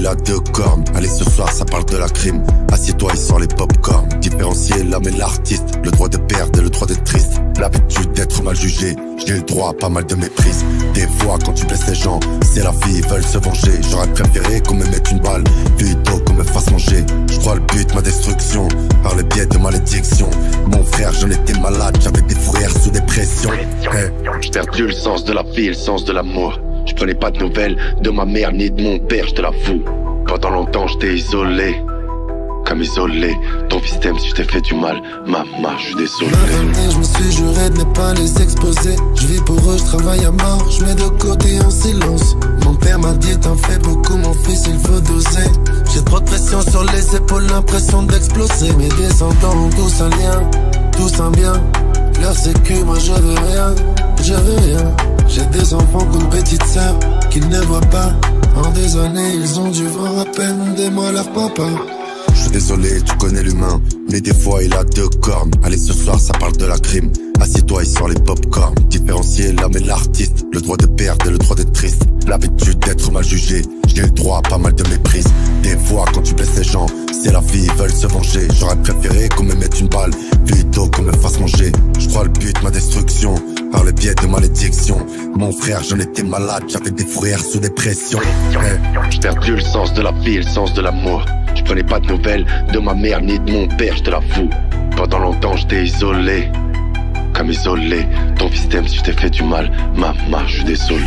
il a 2 cornes. Allez ce soir ça parle de la crime. Assieds-toi il sort les pop-corn. Différencier l'homme et l'artiste, le droit de perdre et le droit d'être triste. L'habitude d'être mal jugé, j'ai le droit à pas mal de méprise. Des fois quand tu blesses les gens, c'est la vie, ils veulent se venger. J'aurais préféré qu'on me mette une balle, plutôt qu'on me fasse manger. Je crois le but, ma destruction, par le biais de malédiction. Mon frère j'en étais malade, j'avais des frères sous dépression. J'ai perdu le sens de la vie, le sens de l'amour. Je prenais pas de nouvelles de ma mère ni de mon père, je te l'avoue. Pendant longtemps j'étais isolé, comme isolé. Ton système si je t'ai fait du mal, maman je suis désolé. Ma famille je me suis juré de ne pas les exposer. Je vis pour eux, je travaille à mort, je mets de côté en silence. Mon père m'a dit t'en fais beaucoup mon fils il faut doser. J'ai trop de pression sur les épaules, l'impression d'exploser. Mes descendants ont tous un lien, tous un bien. Leur sécu, moi je veux rien, je veux rien. J'ai des enfants comme petite sœur qu'ils ne voient pas. En des années ils ont dû voir à peine des mois leur papa. Je suis désolé, tu connais l'humain, mais des fois il a 2 cornes. Allez ce soir ça parle de la crime. Assieds-toi il sort les pop-corn. Différencier l'homme et l'artiste, le droit de perdre et le droit d'être triste. L'habitude d'être mal jugé, j'ai le droit à pas mal de méprise. Des fois quand tu blesses les gens, c'est la vie, ils veulent se venger. J'aurais préféré qu'on me mette une balle, plutôt qu'on me fasse manger. Je crois le but, ma destruction, par le biais de malédiction. Mon frère j'en étais malade, j'avais des frères sous dépression. J'ai perdu le sens de la vie, le sens de l'amour. Je prenais pas de nouvelles de ma mère ni de mon père, je te l'avoue. Pendant longtemps j'étais isolé, comme isolé. Ton système si je t'ai fait du mal, maman je suis désolé.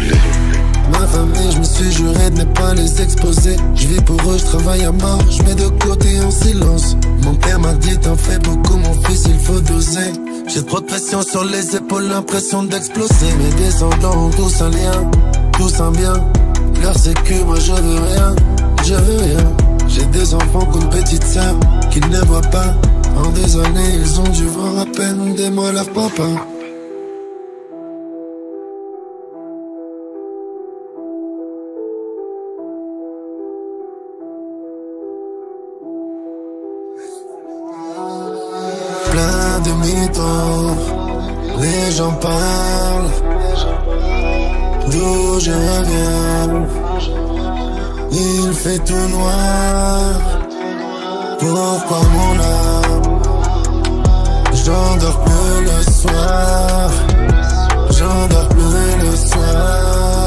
Ma famille je me suis juré de ne pas les exposer. Je vis pour eux, je travaille à mort, je mets de côté en silence. Mon père m'a dit t'en fais beaucoup mon fils il faut doser. J'ai trop de pression sur les épaules, l'impression d'exploser. Mes descendants ont tous un lien, tous un bien. Leur sécu, moi je veux rien, je veux rien. J'ai des enfants comme petite sœur qu'ils ne voient pas. En des années ils ont dû voir à peine des mois leur papa. Plein de mythos, les gens parlent d'où je reviens. Il fait tout noir. Pourquoi mon âme? J'endors plus le soir. J'endors plus le soir.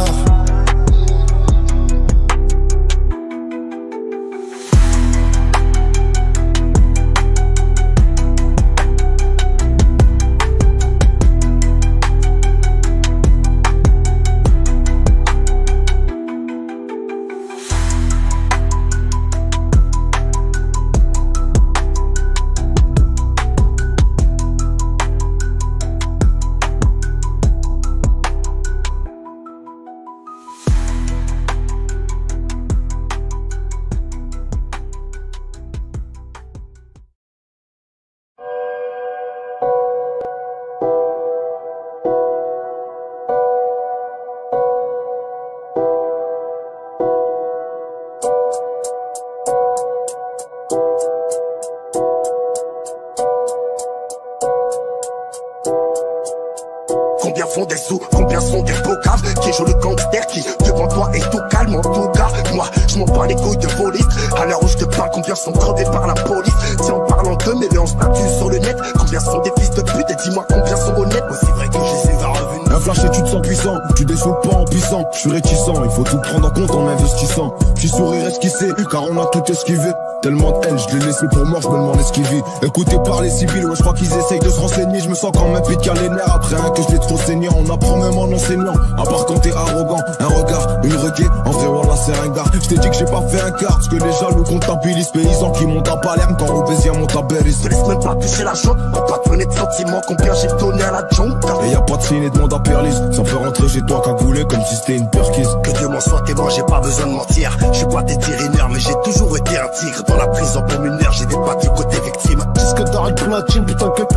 Combien font des sous, combien sont des beaux caves? Qui joue le gangster, qui devant toi est tout calme en tout cas. Moi, je m'en bats les couilles de police. À l'heure où je te parle, combien sont crevés par la police? Tiens, en parlant d'eux, mets-le en statut sur le net. Combien sont des fils de pute et dis-moi combien sont honnêtes? Moi c'est vrai que je les ai revenus. Un flash et tu te sens puissant, tu dessoules pas en puissant. Je suis réticent, il faut tout prendre en compte en investissant. Petit sourire esquissé, car on a tout esquivé. Tellement de haine, je l'ai laissé pour mort, je me demande esquiver. Écoutez par les civils, ouais, je crois qu'ils essayent de se renseigner. Je me sens quand même piqué les nerfs après un que je l'ai trop saigné. On apprend même en enseignant, à part quand t'es arrogant. Un regard, une requête, en vrai voilà c'est un gars. Je t'ai dit que j'ai pas fait un quart, parce que les jaloux comptabilisent. Paysans qui montent à Palerme quand Robésia monte à Berry. Je te laisse même pas toucher la jaune, on pas donner de sentiments. Combien j'ai donné à la jungle. Et y'a pas de signe et de monde à Perlis. Ça fait rentrer chez toi cagoulé comme si c'était une perquise. Que Dieu m'en soit témoin, j'ai pas besoin de mentir. Je suis pas des tirineurs, mais j'ai toujours été un tigre. Dans la prison pour mineur, j'ai des pattes du côté victime. Qu'est-ce que t'arrêtes platine, putain quelle pète de route.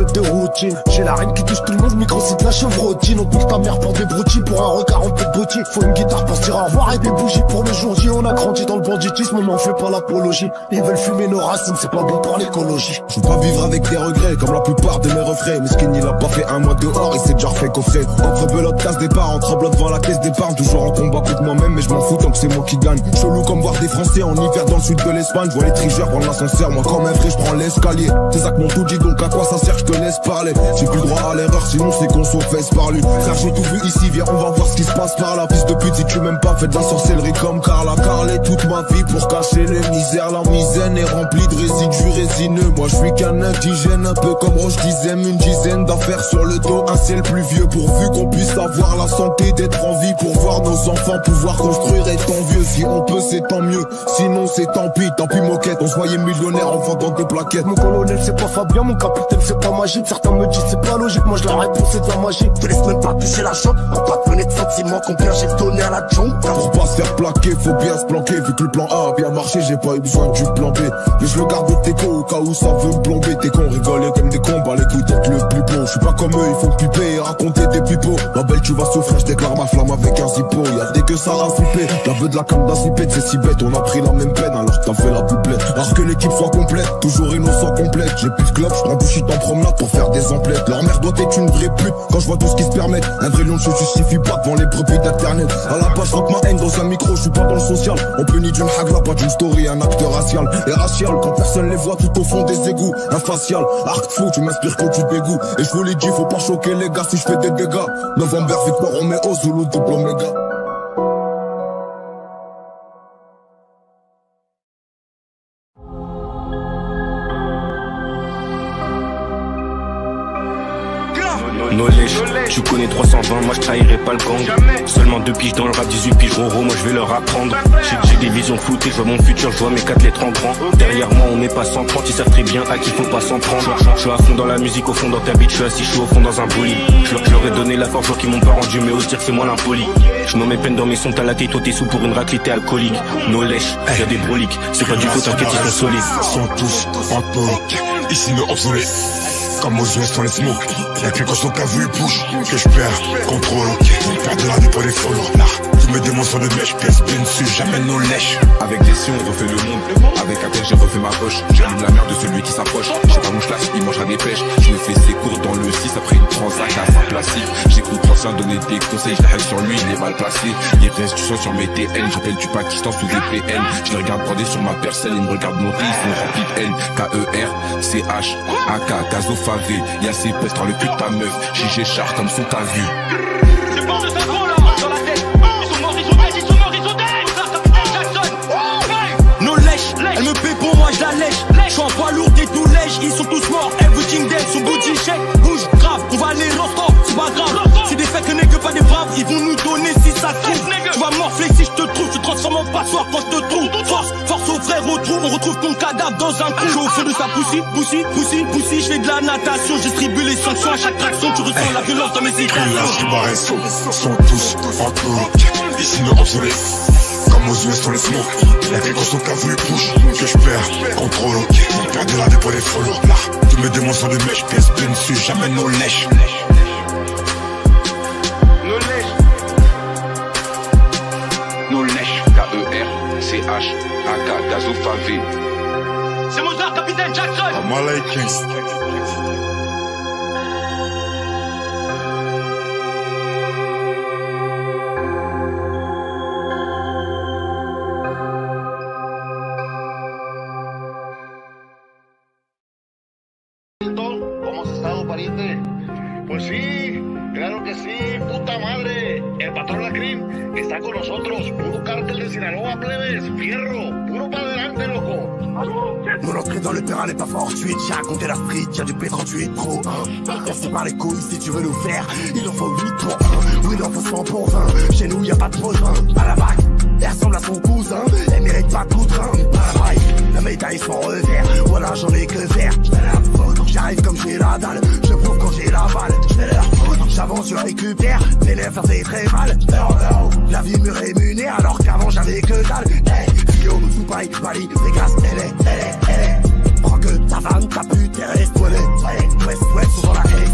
routine. J'ai la reine qui touche tout le monde, micro c'est de la chevrotine. On pique ta mère pour des broutilles, pour un regard en peu de boutique. Faut une guitare pour se dire au revoir et des bougies pour le jour J. On a grandi dans le banditisme, on n'en fait pas l'apologie. Ils veulent fumer nos racines, c'est pas bon pour l'écologie. Je veux pas vivre avec des regrets, comme la plupart de mes refrains. Mesquine il a pas fait un mois dehors, il s'est déjà fait coffrer. Entre belote, casse départ, entre blocs devant la caisse d'épargne. Toujours en combat contre moi-même, mais je m'en fous tant que c'est moi qui gagne. Chelou comme voir des Français en hiver dans le sud de l'Espagne. Je vois les trigeurs prendre l'ascenseur, moi comme un vrai je prends l'escalier. C'est ça que mon tout dit, donc à quoi ça sert, je te laisse parler. J'ai plus droit à l'erreur, sinon c'est qu'on s'en fesse par lui. Frère j'ai tout vu ici, viens on va voir ce qui se passe par là. Fils de pute si tu m'aimes pas, fais de la sorcellerie comme Carla. Carlé toute ma vie pour cacher les misères. La misaine est remplie de résidus résineux. Moi je suis qu'un indigène, un peu comme Roche disait. Une dizaine d'affaires sur le dos, un ciel pluvieux. Pourvu qu'on puisse avoir la santé d'être en vie, pour voir nos enfants pouvoir construire étant vieux. Si on peut c'est tant mieux, sinon c'est tant pis moquette. On se voyait millionnaire en vendant des plaquettes. Mon colonel c'est pas Fabien, mon capitaine c'est pas magique. Certains me disent c'est pas logique, moi je la réponse c'est de la magie. Te laisse même pas toucher la chambre, on pas te mener de sentiments. Combien j'ai donné à la jungle. Pour pas se faire plaquer, faut bien se planquer. Vu que le plan A a bien marché, j'ai pas eu besoin du plan B. Mais je le garde de tes cons au cas où ça veut me plomber. Tes cons rigolent comme des cons, bah les couilles d'être le plus beau. Je suis pas comme eux, ils font piper et raconter des pipeaux. Ma belle tu vas souffrir, je déclare ma flamme avec un zippo. Y'a dès que ça a flippé, la veuve de la cam d'Azipette, c'est si bête. On a pris la même peine alors que t'as fait la doublette. Alors que l'équipe soit complète, toujours innocent complète. J'ai plus de club, je prends du shit en promenade pour faire des emplettes. Leur mère doit être une vraie pute quand je vois tout ce qui se permet. Un vrai lion ne se justifie pas devant les brebis d'internet. À la page rappe ma haine dans un micro, je suis pas dans le social. On peut ni d'une hagla, pas d'une story, un acte racial. Et racial quand personne les voit tout au fond des égouts. Un facial, arc fou, tu m'inspires quand tu dégoûtes. Et je vous l'ai dit, faut pas choquer les gars si je fais des dégâts. November, victoire, on met au Zulu, double Omega. Knowledge, tu connais 320, moi je trahirai pas le gang. Seulement 2 piges dans le rap, 18 piges Roro, moi je vais leur apprendre. J'ai des visions floutées, je vois mon futur, je vois mes 4 lettres en grand. Derrière moi on met pas 130, ils savent très bien à qui faut pas s'en prendre. Je suis à fond dans la musique, au fond dans ta bite, je suis assis, je suis au fond dans un bolide. Je leur ai donné la force, qu'ils m'ont pas rendu, mais ose dire que c'est moi l'impoli. Je nomme mes peines dans mes sons, t'as la tête, toi t'es sous pour une raclée, t'es alcoolique. Knowledge, y'a des broliques, c'est pas du tout, t'inquiète, ils sont solides. Sont tous fantômes, ici nos obsolètes. Comme aux US sur les smokes, y'a que quand son cas vu push que je perds contrôle. On perd de la vie pour les follow. Là, tous mes démons sont de mèche, pièce bien dessus, jamais nos lèches. Avec des si on refait le monde, avec un pêche j'ai refait ma poche. J'allume la merde de celui qui s'approche. J'ai pas mon schlass, il mangera des pêches. Je me fais ses cours dans le 6 après une transac à sa placide. J'écoute Francien donner des conseils, je la haine sur lui, il est mal placé. Il reste du sang sur mes TN, j'appelle du Pakistan sous VPN. Je les regarde brander sur ma personne, ils me regardent monter, ils sont remplis de haine. K-E-R-C-H, AK, Gazo Favé, y'a ses pestes dans le cul de ta meuf. Jigé char comme son t'as vu. C'est pas de savon là, dans la tête. Ils sont morts, ils sont dead, ils sont morts, ils sont dead. Jackson, nos lèches, elle me paie pour moi, je la lèche. Je suis en poids lourd, des tout lèches, ils sont tous morts. Everything dead, son body shake, bouge grave. On va aller restaurant, c'est pas grave. C'est des faits que n'est que pas des braves, ils vont nous donner si ça se trouve. Tu vas morfler si je te trouve, tu te transformes en passoire quand je te trouve. Force au frère, on retrouve ton cadavre dans un trou. Je suis au feu de sa poussi, je fais de la natation, je distribue les sanctions à chaque traction. Tu ressens la violence dans mes citations. Sont tous fantômes, ici nos obsolètes. Comme aux US sur les smokes, y'a que quand son cas vu push que je perds contrôle. On perd de la vie pour les follow. Là, tous mes démons sont de mèche, pièce bien dessus, jamais nos lèches. Nos lèches, K-E-R-C-H, AK, Gazo Favé. C'est Mozart, capitaine Jackson. Amalekins. ¿Cómo has estado, pariente? Pues sí, claro que sí, puta madre. El patrón Lacrim está con nosotros. Puro cártel de Sinaloa, plebes. Fierro, puro para adelante, loco. Mon entrée dans le terrain n'est pas fortuite. J'ai raconté la street, y'a du P38 trop. Cassé par les couilles si tu veux nous faire. Il en faut 8 pour 1. Oui, il en faut 100 pour 20. Chez nous, y'a pas de besoin. À la vague, elle ressemble à son cousin. Elle mérite pas tout train. À la vague, la médaille sans revers. Voilà, j'en ai que faire. J'arrive comme j'ai la dalle. Je prouve quand j'ai la balle. J'fais leur faute. J'avance, je récupère. Vénère, ça fait très mal. La vie me rémunère alors qu'avant j'avais que dalle. Rio, Dubaï, Bali, Vegas, LA. Prends que ta femme, ta pute, et reste ouest, souvent la haine.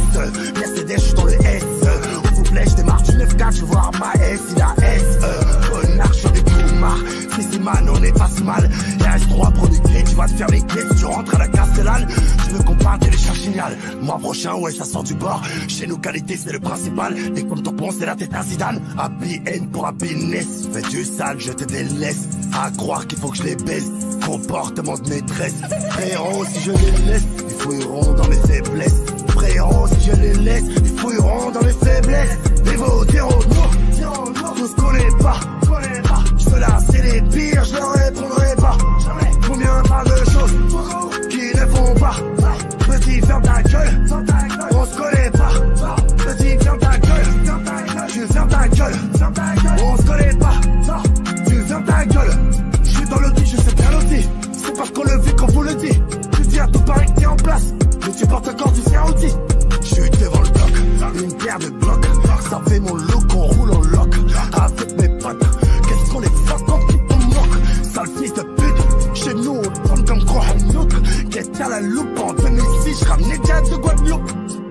faire mes caisses, tu rentres à la Castellane. Je me compare, télécharge génial. Mois prochain, ouais, ça sort du bord. Chez nous, qualité, c'est le principal. Dès comme ton pont, c'est la tête à Zidane. Happy end pour happiness. Fais du sale, je te délaisse. À croire qu'il faut que je les baisse. Comportement de maîtresse. Frérot, si je les laisse, ils fouilleront dans mes faiblesses. Frérot, si je les laisse, ils fouilleront dans mes faiblesses. Dévo, zéro, tout ce qu'on n'est pas. Je veux lasser les pires, je leur répondrai pas. Combien parlent de choses qui ne font pas. Petit, ferme ta gueule, on se connaît pas. Petit, ferme ta gueule, tu fermes ta gueule. On se connaît pas, tu fermes ta gueule. Je suis dans le dit, je sais bien le dit. C'est parce qu'on le vit qu'on vous le dit. Tu dis à tout paraît que t'es en place, mais tu portes encore du serre-outil. Je suis devant le bloc, une paire de blocs. Ça fait mon look, on roule en lock. Avec mes potes, qu'est-ce qu'on est fort quand on moque. Sale fils de pute, chez nous on prend comme quoi un look. Qu'est-ce qu'à la loupe en 2006, je ramenais déjà de Guadeloupe.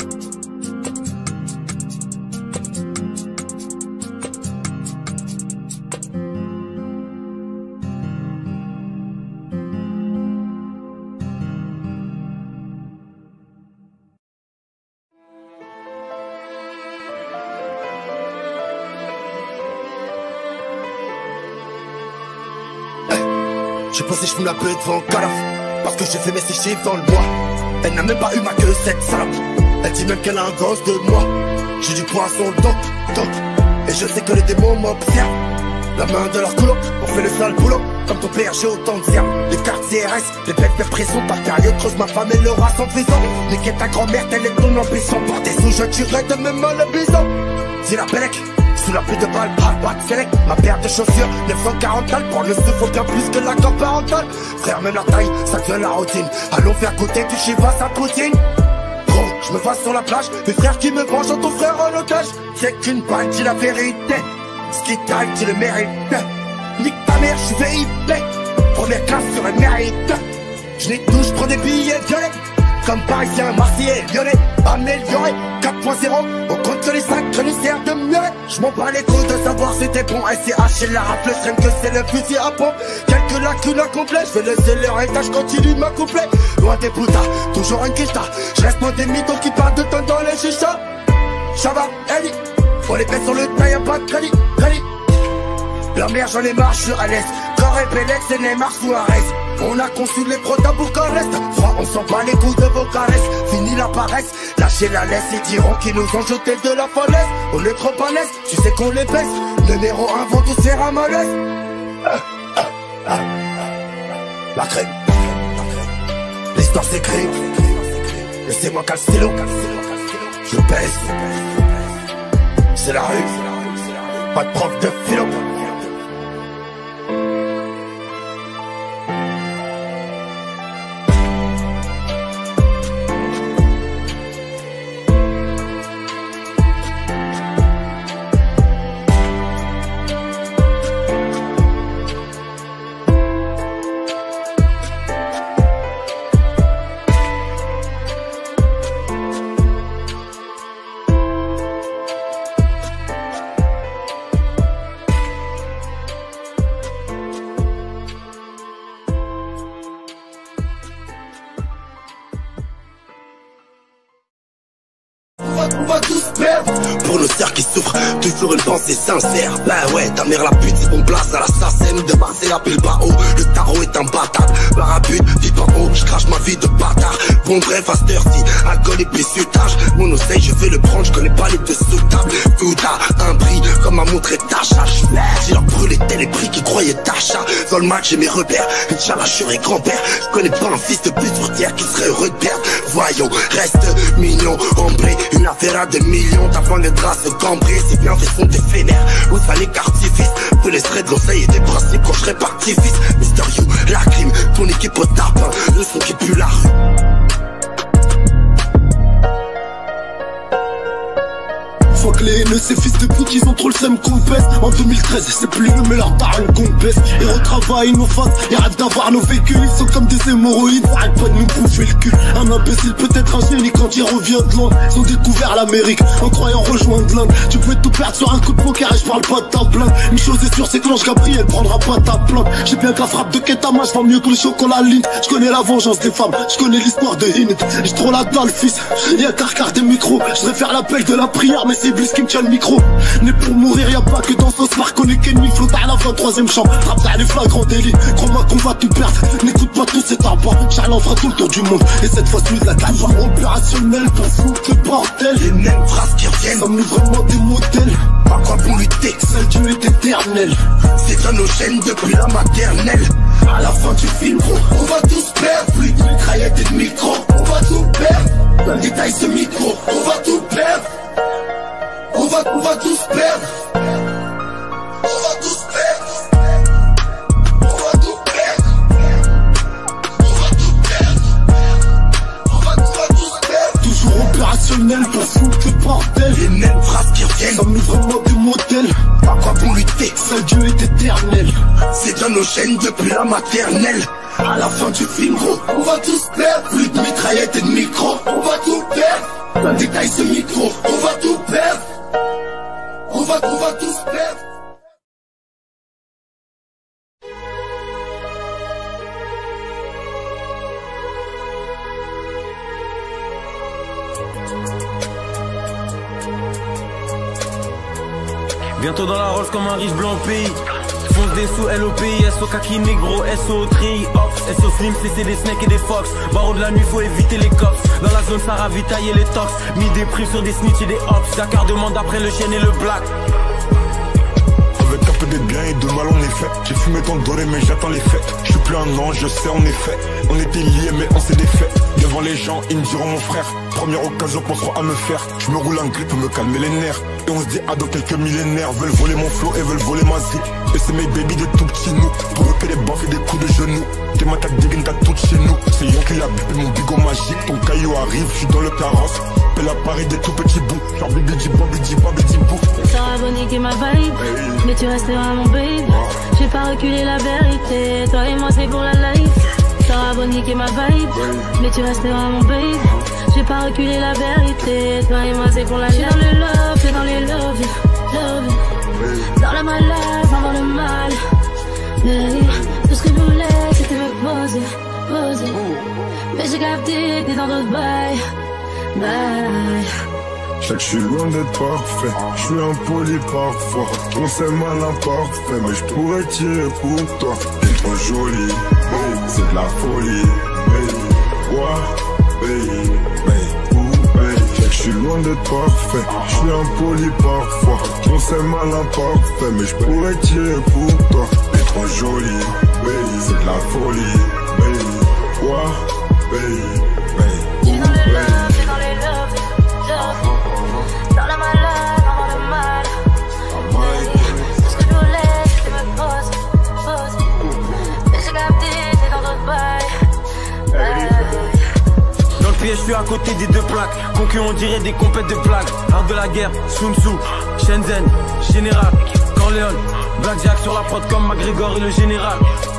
J'ai posé, j'fume la peu devant Calaf. Parce que j'ai fait mes 6 chiffres dans le mois. Elle n'a même pas eu ma queue, cette salope. Elle dit même qu'elle a un gosse de moi. J'ai du poisson doc. Et je sais que les démons m'observent. La main de leur couloir, on fait le sale boulot. Comme ton père, j'ai autant de zerbe. Les cartes CRS, les bêtes de prison. Ta période creuse ma femme et le rat sans prison. Niquer ta grand-mère, telle est ton ambition. Pour des sous, je tuerai de mes mains le bison. Dis la Bellec. Sous la pluie de balles, pas de select. Ma paire de chaussures, 940 balles. Pour le se faut bien plus que l'accord parental. Frère, même la taille, ça devient la routine. Allons faire goûter du Chivas à Poutine. Gros, je me vois sur la plage. Mes frères qui me vengent, ton frère en otage. C'est qu'une balle, dis la vérité. Ce qui t'arrive, tu le mérites. Nique ta mère, je suis VIP. Première classe sur un mérite. Je n'ai tout, je prends des billets violets. Comme parisien, marseillais, lyonnais, amélioré 4.0, on compte que les 5 grenouillères de mieux. Je m'en bats les couilles de savoir si t'es bon. SCH et la rafle, je que c'est le fusil à pompe. Quelques lacunes à complet, je vais laisser leur étage, continue de m'accoupler. Loin des putas, toujours un quicheta. Je reste moins des mythos qui parlent de temps dans les chichas. Chava, Eli, on les paie sur le taille, y'a pas de crédit. La mère, j'en ai marre, je suis à l'aise. Corps et Bélec, c'est Neymar Suarez. On a conçu les prods à Bucarest. Froid, on s'en bat les couilles de vos caresses. Fini la paresse, lâchez la laisse. Ils diront qu'ils nous ont jeté de la falaise. On est trop à l'aise, tu sais qu'on les baisse. Numéro 1 vont tous faire à malaise. La crème, l'histoire s'écrit. Laissez-moi qu'à le stylo. Je pèse. C'est la rue. Pas de prof de philo. On va tous perdre. Pour nos sœurs qui souffrent, toujours une pensée sincère. Bah ouais, ta mère la pute, c'est bon place à l'assassin. De Marseille à Bilbao, le tarot est un bâtard. Barabute, vit pas haut, je crache ma vie de bâtard. Bon bref, à cette heure-ci, alcool et pissutage. Mon oseille, je vais le prendre, je connais pas les dessous de table. Fouda, un prix, comme a montré Tacha. J'ai leur brûlé tel les prix qui croyaient Tacha. Dans le match, j'ai mes repères, Inch'Allah, je serai grand-père. Je connais pas un fils de pute sur terre qui serait heureux de perdre. Voyons, reste mignon, ombré, une affaire à 2 millions. T'as les draps se cambrer, c'est bien fait sont éphémères. Où fallait qu'artifice, te laisserai de l'oseille et des principes quand je serai parti fils. Mister You, la crime, ton équipe au tarpin, le son qui pue la rue. Faut que les haineux, ces fils de pute, ils ont trop le seum qu'on baisse. En 2013, c'est plus le mais leur daron qu'on baisse. Ils retravaillent nos faces, ils rêvent d'avoir nos véhicules. Ils sont comme des hémorroïdes, arrête pas de nous bouffer le cul. Un imbécile, peut-être un génie quand il revient de loin. Ils ont découvert l'Amérique en croyant rejoindre l'Inde. Tu peux tout perdre sur un coup de poker et je parle pas de ta plainte. Une chose est sûre, c'est que l'ange Gabriel prendra pas ta plainte. J'ai bien que la frappe de Ketama, je vends mieux que le chocolat Lint. Je connais la vengeance des femmes, je connais l'histoire de Hind. J'ai trop la dalle, fils, y'a carcar des micros. Je vais faire l'appel de la prière, mais c'est Bliss qui me tient le micro. Né pour mourir, y'a pas que dans ce soir qu'on est qu'ennemi. Flotte à la 23ème chambre, frappe à les flagrants délits. Crois-moi qu'on va tout perdre, n'écoute pas tout cet arbre. Charles fera tout le tour du monde, et cette fois celui de la table opérationnel pour foutre le bordel. Les mêmes phrases qui reviennent, sommes-nous vraiment des modèles? À quoi bon lutter? Seul Dieu est éternel. C'est dans nos chaînes depuis la maternelle. À la fin du film, gros, on va tous perdre. Plus de mitraillettes et de micro, on va tout perdre. Dans le détail ce micro, on va tout perdre. On va tous perdre. On va tous perdre. On va tout perdre. On va tout perdre. On va tous perdre. Toujours opérationnel pour foutre le bordel. Les mêmes phrases qui reviennent, sommes-nous vraiment des modèles? À quoi bon lutter? Seul Dieu est éternel. C'est dans nos chaînes depuis la maternelle. À la fin du film, gros, on va tous perdre. Plus de mitraillettes et de micro, on va tout perdre. Dans le détail ce micro, on va tout perdre. On va tous perdre. Bientôt dans la Rolls comme un riche blanc au pays. Fonce des sous LOPI, SO kaki négro, SO au tri, Ops, SO slim, c'est des snakes et des fox. Barreau de la nuit, faut éviter les cops. Dans la zone, ça ravitaille les tox. Mis des primes sur des snitch et des hops. Dakar demande après le chien et le black. Avec un peu de bien et de mal en effet. J'ai fumé tant doré mais j'attends les faits. Je suis plus un ange, je sais en effet. On était liés mais on s'est défait. Devant les gens, ils me diront mon frère. Première occasion, penseront à me faire. Je me roule un grip pour me calmer les nerfs. Et on se dit ah dans quelques millénaires veulent voler mon flow et veulent voler ma zik. Et c'est mes baby des tout petits nous. Pour eux que des baffes et des coups de genoux. T'es ma tag digging, t'as tout chez nous. C'est Yon qui l'a bipé mon bigot magique. Ton caillou arrive, je suis dans le carrosse. Pelle à Paris des tout petits bouts. Genre bibidi babidi babidi bou. T'auras beau niquer ma vibe, mais tu resteras mon babe. J'ai pas reculé la vérité. Toi et moi c'est pour la life. T'auras beau niquer ma vibe, mais tu resteras mon babe. J'ai pas reculé la vérité. Toi et moi c'est pour la life. J'suis dans le love, t'es dans les love, love. Dans la malade, dans le mal. Mais tout ce que je voulais c'était me poser, poser. Mais j'ai capté que t'es dans d'autres bails, bails. Je sais que je suis loin d'être parfait, je suis impoli parfois. On s'est mal imparfait, mais je pourrais tirer pour toi. T'es trop jolie, c'est de la folie, baby. Je sais que je suis loin d'être parfait, je suis impoli parfois. On s'est mal imparfait, mais je pourrais tirer pour toi. T'es trop jolie, c'est de la folie, baby. J'suis dans le love, j'suis dans les love, love. Dans la malade, dans le mal. Tout ce que je voulais, c'était me poser, poser. Mais j'ai capté, t'es dans d'autres bails. Dans le piège, je suis à côté des deux plaques. Conquis, on dirait des compètes de blagues. Art de la guerre, Sun Tzu, Shenzhen, Général, Corleone. Blackjack sur la prod comme McGregor et le général.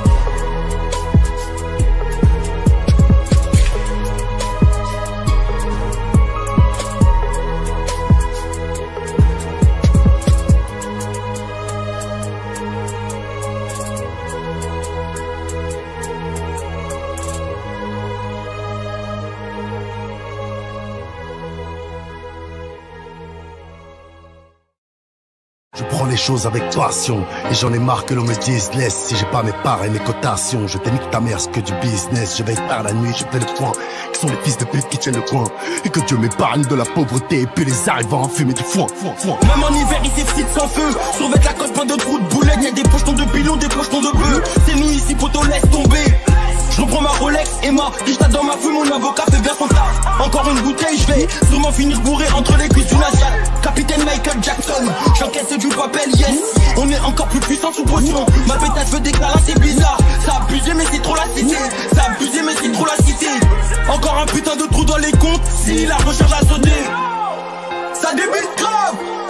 Je prends les choses avec passion et j'en ai marre que l'on me dise laisse. Si j'ai pas mes parts et mes cotations, je dénique ta mère, c'est que du business. Je veille par la nuit, je fais le point. Qui sont les fils de pute qui tiennent le coin. Et que Dieu m'épargne de la pauvreté et puis les arrivants en fumer du foin. Même en hiver, il s'effrite sans feu. Survêt la cosse, pas de trou de boulette. Y'a des pochetons de pilons, des pochetons de bleu. C'est nous ici, poteau, laisse tomber. Je reprends ma Rolex et ma Rista dans ma fouille, mon avocat fait bien son taf. Encore une bouteille, je vais sûrement finir bourré entre les cuisses d'une Asiate. Capitaine Michael Jackson, j'encaisse du papel, yes. On est encore plus puissant sous potion. Ma pétasse veut déclarer, c'est bizarre. Ça a abusé mais c'est trop la cité. Ça a abusé mais c'est trop la cité. Encore un putain de trou dans les comptes, si la recherche a sonné. Ça débute grave,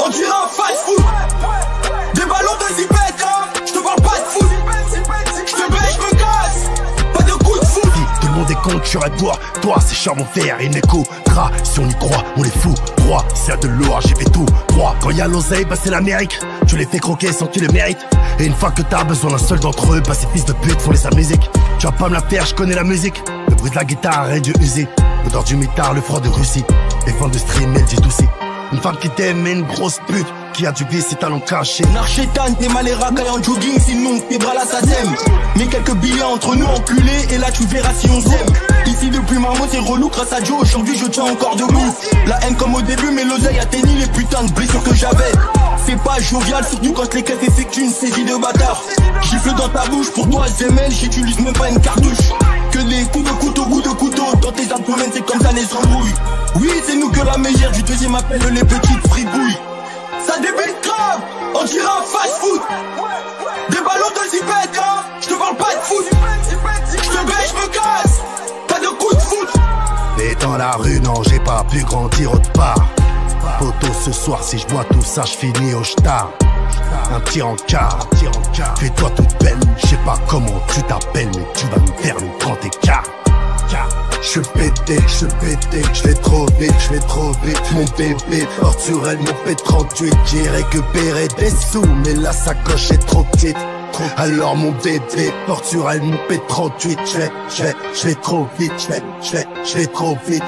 on dirait un fast food. Des ballons de zipette, hein. Je te parle pas de foot. Je te baisse, je me casse. Pas de coup de foot. Tout le monde est con que je serais toi. Toi, c'est cher mon frère, il m'écoutera. Si on y croit, on est fou. 3, c'est de l'or, j'ai fait tout. 3, quand y a l'oseille, bah c'est l'Amérique. Tu les fais croquer sans qu'ils le méritent. Et une fois que t'as besoin d'un seul d'entre eux, bah ces fils de pute font les sa musique. Tu vas pas me la faire, je connais la musique. Le bruit de la guitare et du usé. L'odeur du mitard, le froid de Russie. Les fans de stream et le G2C. Une femme qui t'aime et une grosse pute qui a du vice et talons cachés. Narchétan, t'es mal et racaille en jogging, sinon tes bras là ça t'aime. Mets quelques billets entre nous enculés et là tu verras si on s'aime. Ici depuis Marmot c'est relou grâce à Joe, aujourd'hui je tiens encore debout. La haine comme au début mais l'oseille atteignit les putains de blessures que j'avais. C'est pas jovial, surtout quand les caisses effectuent une saisie de bâtard. Gifle dans ta bouche, pour toi Zemel, j'utilise même pas une cartouche. Que des coups de couteau, dans tes abdomens c'est comme ça les embrouilles. Oui c'est nous que la mégère du deuxième appelle les petites fribouilles. Ça débite grave, on dirait un fast food. Des ballons de zipette, hein. Je te parle pas de foot. Je te baisse, je me casse. Pas de coup de foot. Mais dans la rue, non, j'ai pas pu grandir autre part. Poto ce soir, si je bois tout ça, je finis au star. Un petit encart, fais-toi toute belle. Je sais pas comment tu t'appelles, mais tu vas me faire le grand écart. Je suis pété, je vais trop vite, mon bébé porte sur elle mon P38. J'ai récupéré des sous, mais la sacoche est trop petite. Alors mon bébé porte sur elle mon P38. Je vais trop vite, je vais trop vite.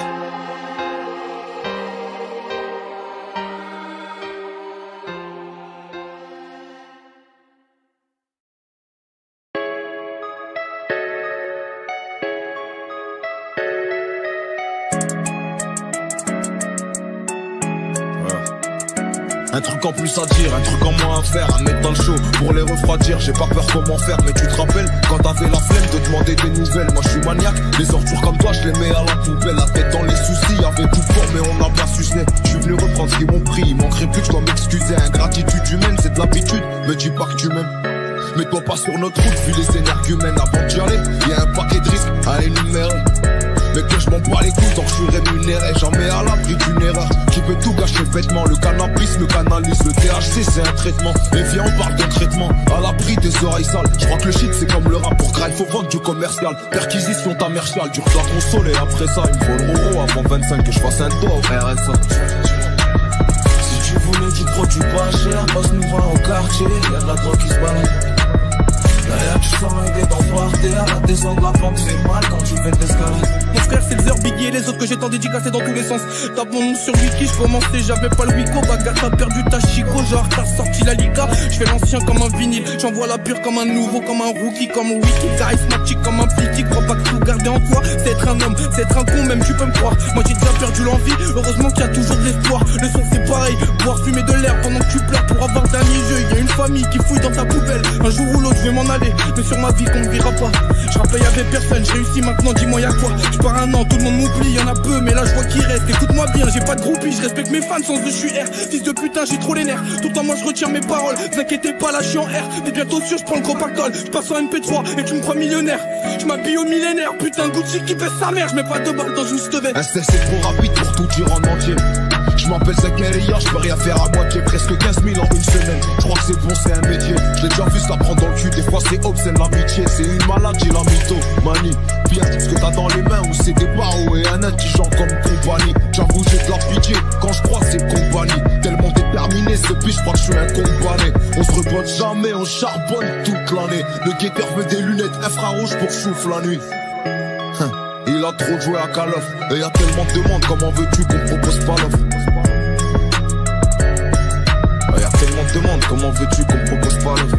Un truc en plus à dire, un truc en moins à faire, à mettre dans le show pour les refroidir. J'ai pas peur comment faire, mais tu te rappelles quand t'avais la flemme de demander des nouvelles. Moi je suis maniaque, les ordures comme toi je les mets à la poubelle. La tête dans les soucis, y'avait tout fort mais on n'a pas su se. Je suis venu reprendre ce qu'ils m'ont pris, il manquerait plus que je dois m'excuser. Ingratitude humaine c'est de l'habitude, me dis pas que tu m'aimes. Mets-toi pas sur notre route vu les énergumènes. Avant d'y aller, y'a un paquet de risques à énumérer. Mais que je m'en bats les couilles tant que je suis rémunéré. J'en mets à l'abri d'une erreur qui peut tout gâcher bêtement. Le cannabis me canalise, le THC c'est un traitement. Et viens on parle de traitement, à l'abri des oreilles sales. Je crois que le shit c'est comme le rap pour gras, il faut vendre du commercial. Perquisition commerciale, dur de la console et après ça il me faut le roro avant 25 que je fasse un tour au RSA. Si tu voulais du produit pas cher, passe-nous voir au quartier, y'a de la drogue qui se balade. Derrière tu sens des dents par terre, la descente de la pente fait mal quand tu fais de l'escalade. Mon frère c'est le Zer, Biggie et les autres que j'ai tant dédicacés dans tous les sens. Tape mon nom sur Wiki, je commençais, j'avais pas le Wico. Bagarre t'as perdu ta chico, genre t'as sorti la Liga. Je fais l'ancien comme un vinyle, j'envoie la pure comme un nouveau, comme un rookie, comme un wiki. Charismatique comme un piti, crois pas que tout garder en toi. C'est être un homme, c'est être un con, même tu peux me croire. Moi j'ai déjà perdu l'envie, heureusement qu'il y a toujours de l'espoir. Le son c'est pareil, boire, fumer de l'air pendant que tu pleures pour avoir dernier jeu. Y'a une famille qui fouille dans ta poubelle, un jour ou l'autre je vais m'en aller. Mais sur ma vie qu'on me verra pas. Je rappelle y'avait personne, j'ai réussi maintenant, dis-moi y'a quoi. Je pars un an, tout le monde m'oublie, y'en a peu, mais là je vois qu'il reste. Écoute-moi bien, j'ai pas de groupie, je respecte mes fans sans eux je suis R. Fils de putain, j'ai trop les nerfs. Tout le temps moi je retiens mes paroles. Vous inquiétez pas, là je suis en R. T'es bientôt sûr, je prends le gros pactole. Je passe en MP3 et tu me crois millionnaire. Je m'habille au millénaire, putain Gucci qui baisse sa mère. Je mets pas de balles dans une stevette. Un step c'est trop rapide pour tout dire en entier. Je m'appelle Zakaria, je peux rien faire à moitié. Presque 15 000 en une semaine. Je crois que c'est bon, c'est un métier. Je l'ai déjà vu se la prendre dans le cul. Des fois c'est obscène l'amitié. C'est une maladie la mytho, manie. Bien tout ce que t'as dans les mains. Ou c'est des barreaux et un indigent comme compagnie. J'avoue j'ai de la pitié quand je crois c'est compagnie. Tellement déterminé ce bitch, je crois que je suis un condamné. On se rebotte jamais, on charbonne toute l'année. Le guetteur veut des lunettes infrarouges pour souffle la nuit. Il a trop joué à Call of. Et y'a tellement de demandes, comment veux-tu qu'on propose pas l'offre? Y'a tellement de demandes, comment veux-tu qu'on propose pas l'offre?